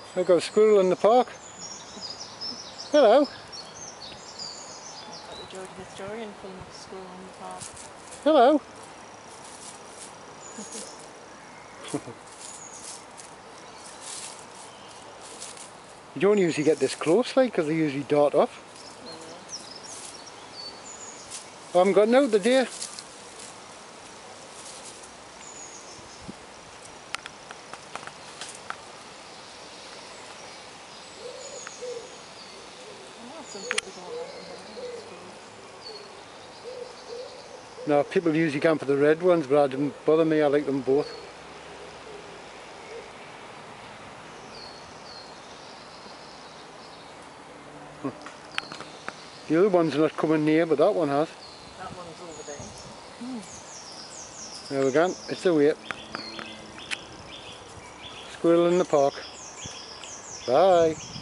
I've got a squirrel in the park. Hello. I've got the Geordie historian film of Squirrel in the Park. Hello. You don't usually get this close, like, because they usually dart off. I haven't got out today. Some people don't like them, squirrels. No, people usually go for the red ones, but that didn't bother me. I like them both. The other one's not coming near, but that one has. That one's over there. There we go. It's a wait. Squirrel in the park. Bye.